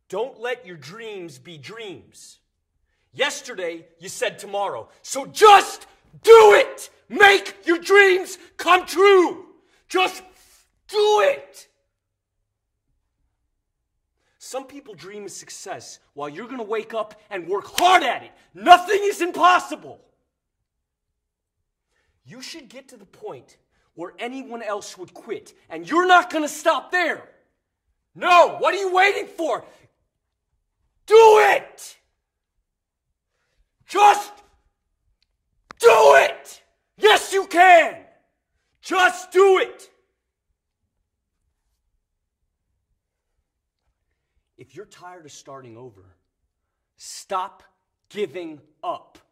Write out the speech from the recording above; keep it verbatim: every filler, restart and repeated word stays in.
Don't let your dreams be dreams. Yesterday, you said tomorrow. So just do it! Make your dreams come true! Just do it! Some people dream of success while you're going to wake up and work hard at it. Nothing is impossible. You should get to the point where anyone else would quit, and you're not going to stop there. No, what are you waiting for? Do it! Just do it! Yes, you can! Just do it! If you're tired of starting over, stop giving up.